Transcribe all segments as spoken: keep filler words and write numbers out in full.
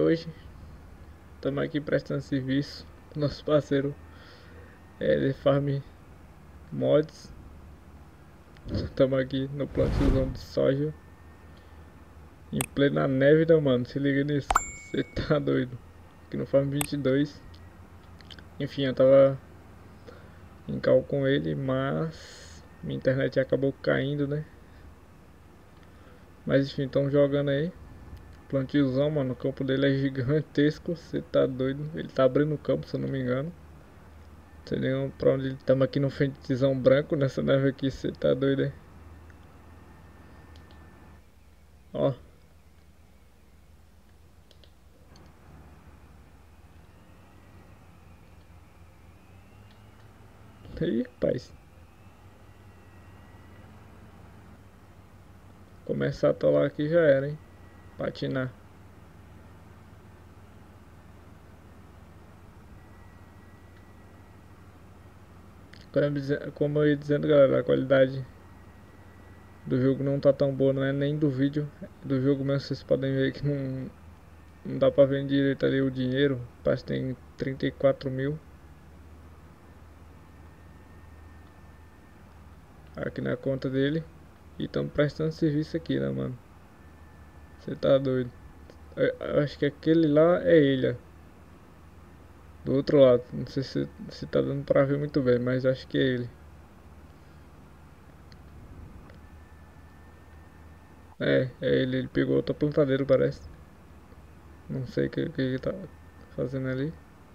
hoje. Estamos aqui prestando serviço. Nosso parceiro é The Farm Mods. Estamos aqui no plantiozão de soja. Em plena neve, né, mano? Se liga nisso. Você tá doido. Aqui no Farm vinte e dois. Enfim, eu tava em call com ele, mas minha internet acabou caindo, né? Mas enfim, estão jogando aí. Plantiozão, mano. O campo dele é gigantesco. Você tá doido. Ele tá abrindo o campo, se eu não me engano. Não sei nem pra onde ele. Tamo aqui no fentezão branco. Nessa neve aqui, você tá doido aí. Ó. Ih, rapaz. Começar a atolar aqui já era, hein. Patinar. Como eu ia dizendo, galera, a qualidade do jogo não tá tão boa, não é nem do vídeo, é do jogo mesmo. Vocês podem ver que não, não dá pra ver direito ali o dinheiro. Parece que tem trinta e quatro mil aqui na conta dele. E estamos prestando serviço aqui, né, mano? Você tá doido. Eu, eu acho que aquele lá é ele, ó. Do outro lado. Não sei se, se tá dando pra ver muito bem, mas acho que é ele. É, é ele. Ele pegou outra plantadeira, parece. Não sei o que, que ele tá fazendo ali.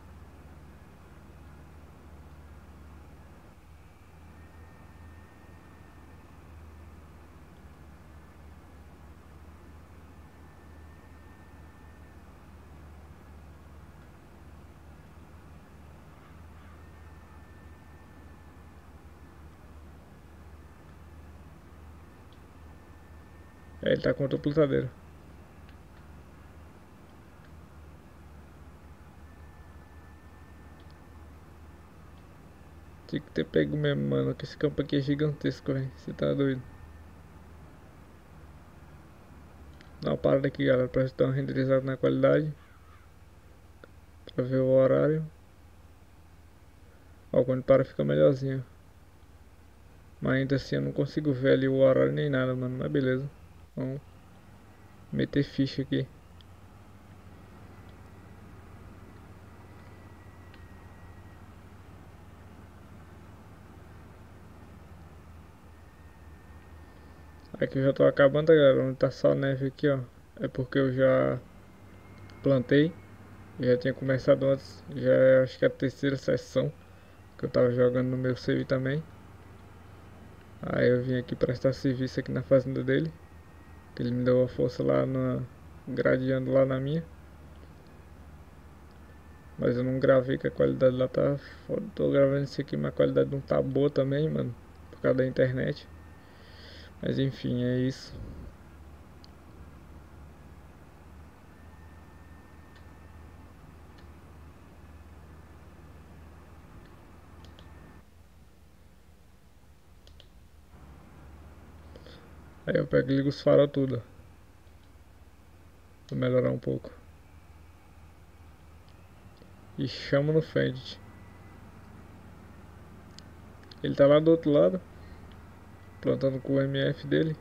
É, ele tá com outra plantadeira. Tinha que ter pego mesmo, mano. Que esse campo aqui é gigantesco, velho. Você tá doido. Dá uma parada aqui, galera, pra dar uma renderizada na qualidade. Pra ver o horário. Ó, quando para fica melhorzinho. Mas ainda assim eu não consigo ver ali o horário nem nada, mano. Mas beleza. Vamos meter ficha aqui. Aqui eu já tô acabando, galera. Onde tá só neve aqui, ó. É porque eu já plantei. Eu já tinha começado antes. Já é, acho que é a terceira sessão que eu tava jogando no meu save também. Aí eu vim aqui prestar serviço aqui na fazenda dele. Que ele me deu a força lá na. Gradeando lá na minha. Mas eu não gravei, que a qualidade lá tá foda. Tô gravando isso aqui, mas a qualidade não tá boa também, mano. Por causa da internet. Mas enfim, é isso. Aí eu pego e ligo os farol tudo. Pra melhorar um pouco. E chamo no Fendt. Ele tá lá do outro lado. Plantando com o M F dele.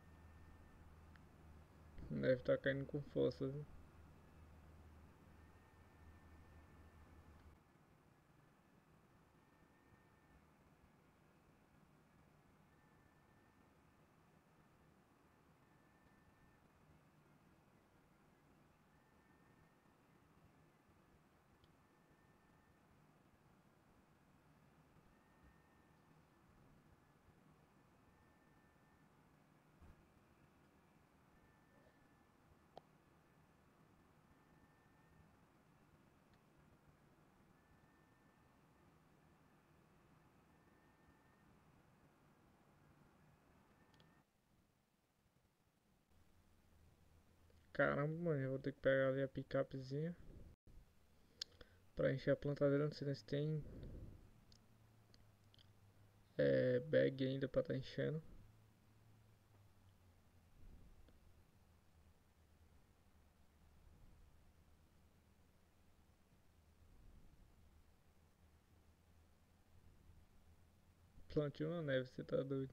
Deve estar caindo com força, viu? Caramba, mano, eu vou ter que pegar ali a picapezinha pra encher a plantadeira. Não sei se tem é, bag ainda pra tá enchendo. Plantio na neve, você tá doido.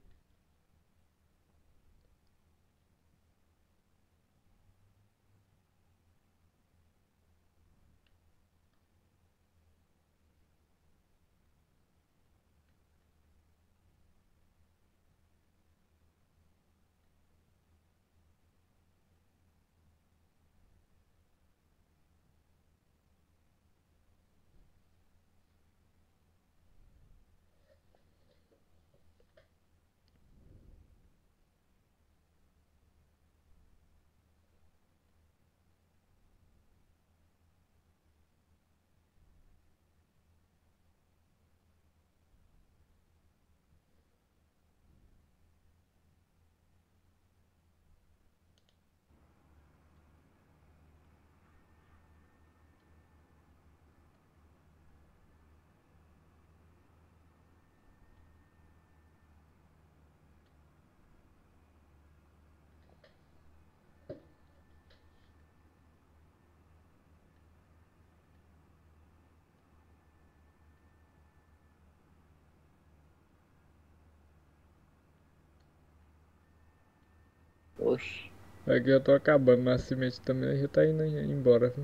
Oxi. Aqui eu tô acabando, mas a semente também já tá indo embora, viu?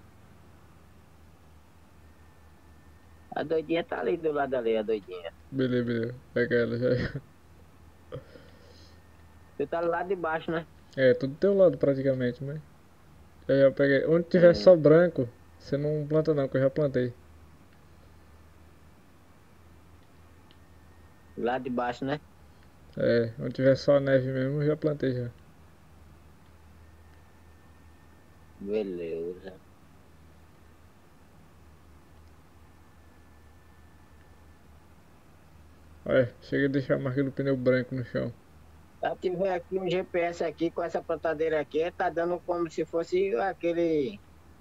A doidinha tá ali do lado ali, a doidinha. Beleza, beleza. Pega ela já. Tu tá lá de baixo, né? É, tudo do teu lado praticamente, mas. Já já peguei. Onde tiver Hum, só branco, você não planta não, que eu já plantei. lá de baixo, né? É, onde tiver só neve mesmo, eu já plantei já. Beleza. Olha, chega de deixar a marca do pneu branco no chão. Se tiver aqui um G P S aqui com essa plantadeira aqui, tá dando como se fosse aquele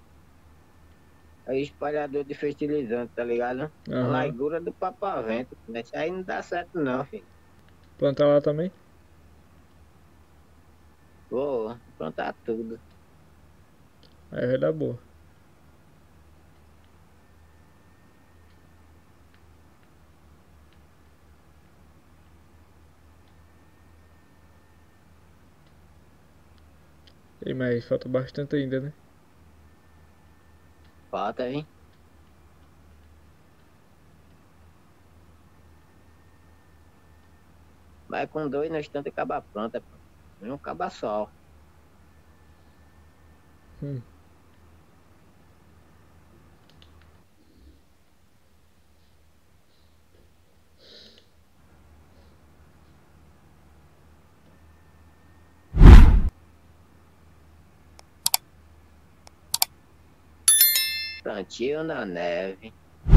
espalhador de fertilizante, tá ligado? A Aham. largura do papavento. Mas isso aí não dá certo não, filho. Plantar lá também? Vou plantar tudo. Aí vai dar boa. E mas falta bastante ainda, né? Falta, hein? Mas com dois nós tanto acaba pronta, pô. Não acaba só. Hum. Plantio na neve.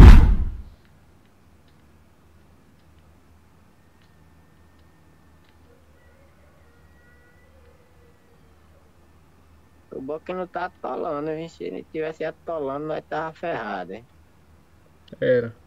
O bom é que não tá atolando, hein? Se ele tivesse atolando, nós tava ferrado, hein? Era.